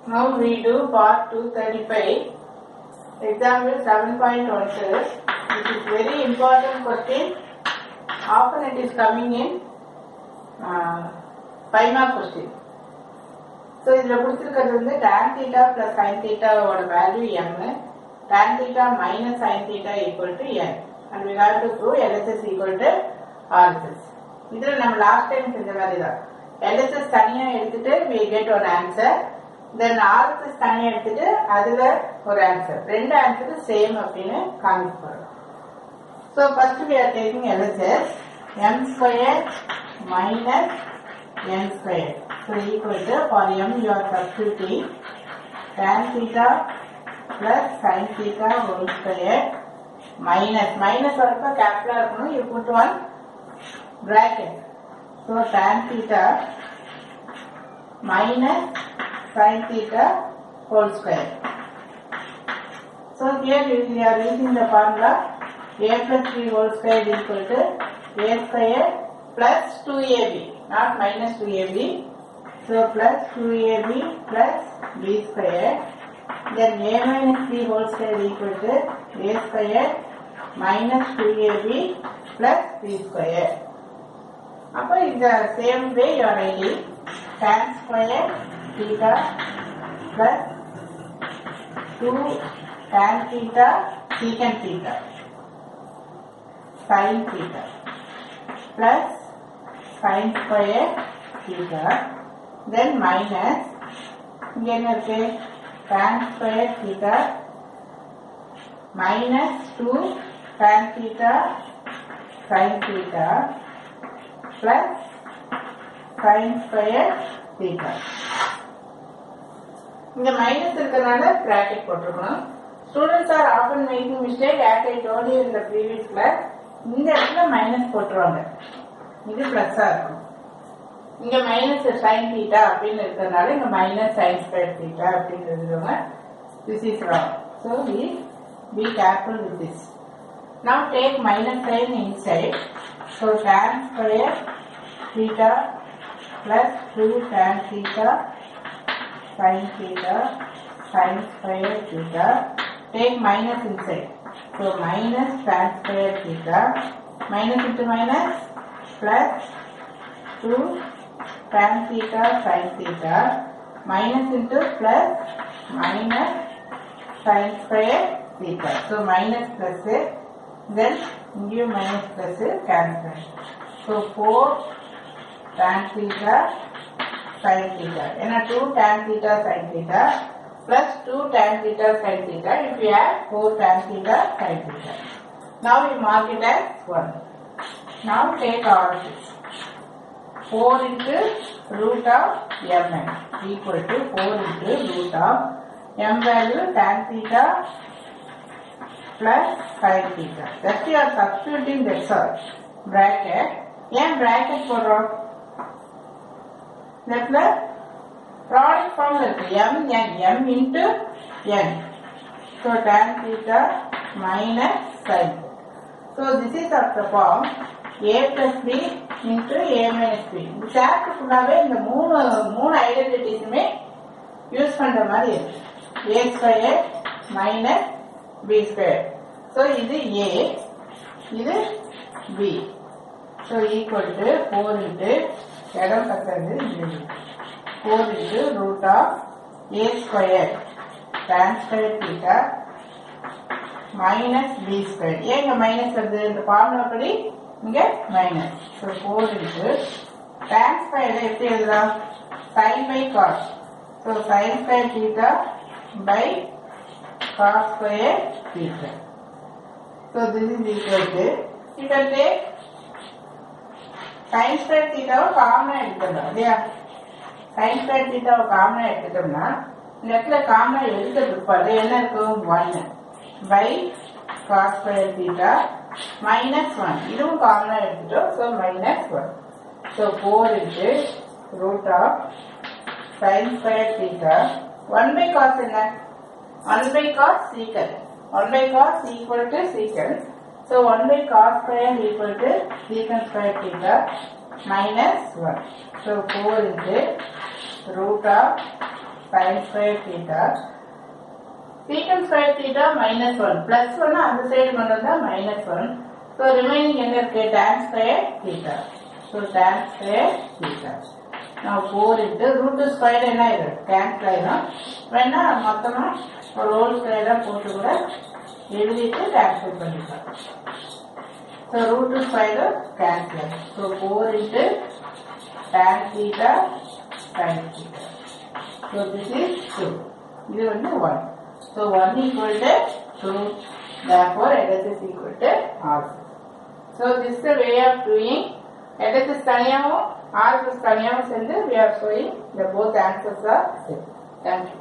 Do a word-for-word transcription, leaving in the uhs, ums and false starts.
Now we do part two thirty-five, example seven point one two. This is very important question. Often it is coming in uh, five mark question. So இதில கொடுத்திருக்கிறது வந்து tan theta plus sin theta ஓட value m, tan theta minus sin theta equal to n, and we have to prove L H S equal to R H S. இதில நம்ம last time செஞ்ச மாதிரி தான். L H S தனியா எடுத்துட்டு we get one answer. Then R H S தனியா எடுத்துட்டு அதுல ஒரு answer. ரெண்டு answer same அப்படின்னு காமிக்கிறோம். So first we are taking L H S, m square minus n square. So equal to, for m you are substituting tan theta plus sin theta whole square minus minus வரப்ப capital இருக்கணும், you put one bracket. So tan theta minus sin theta whole square. So here we are using the formula a plus b whole square is equal to a square plus two a b, not minus two a b. So plus two a b plus b square. Then a minus b whole square is equal to a square minus two a b plus b square. Now in the same way you are writing tan square theta plus two tan theta secant theta sin theta plus sin square theta, then minus again okay tan square theta minus two tan theta sin theta plus sin square theta. இந்த minus இருக்கறனால bracket போட்டுறோம். Students are often making mistake, as I told you in the previous class. இந்த இடத்துல minus போட்டுருவாங்க, இது பிளஸ்ஸா இருக்கும். இங்க minus sin theta அப்படின்னு இருக்கறனால இங்க மைனஸ் sin square theta அப்படின்னு எழுதுவாங்க. This is wrong. So we be careful with this. Now take minus sign inside. So tan square theta plus two tan theta sin theta sin square theta. Take minus inside. So minus tan square theta minus into minus plus two tan theta sin theta minus into plus minus sin square theta. So minus plus then give minus plus cancel. So four tan theta sin theta. And two tan theta sin theta plus two tan theta sin theta. If you add four tan theta sin theta. Now we mark it as one. Now take all this. four into root of mn equal to four into root of m value tan theta plus sin theta. That you are substituting, that's all. Bracket. Yeah, bracket for row. That's the product formula. M n m into n. So tan theta minus sin. So this is of the form a plus b into a minus b. இந்த chapter ஃபுல்லாவே இந்த மூணு மூணு ஐடென்டிட்டிஸுமே use பண்ற மாதிரி இருக்கு. a square minus b square. So இது a, இது b. So equal to four into இடம் பத்தது four into root of a square tan square theta minus b square. ஏன் இங்க மைனஸ் வருது? இந்த ஃபார்முலா படி இங்க minus. So four into tan square எப்படி எழுதலாம்? sin by cos. So sin square theta by cos square theta. So this is equal to, you can take sin square தீட்டாவை காமனா எடுத்துடலாம் இல்லையா? sin ஸ்கொயர் தீட்டாவை காமனா எடுத்துட்டோம்னா இந்த இடத்துல காமனா எடுத்த பிற்பாடு என்ன இருக்கும்? ஒன்னு by cos square theta minus one. இதுவும் காமனா எடுத்துட்டோம். So minus one. So four into root of sin square theta one by cos என்ன? One by cos secant. One by cos equal to secant. So one by cos square equal to secant square theta minus one. So four into root of sin square theta. Secant square theta minus one. Plus one அந்த side கொண்டு வந்தா minus one. So remaining என்ன இருக்கு? Tan square theta. So tan square theta. Now four into root square என்ன இது? Cancel ஆயிடும். வேணா மொத்தமா ஒரு whole square போட்டு கூட எழுதிட்டு cancel பண்ணிக்கலாம். So root square cancel. So four into tan theta sin theta. So this is two. இது வந்து one. So one equal to two. Therefore, edges is equal to R. So this is the way of doing. Edges is தனியாவும் R is தனியாவும் சேர்ந்து we are showing the both answers are same. Thank you.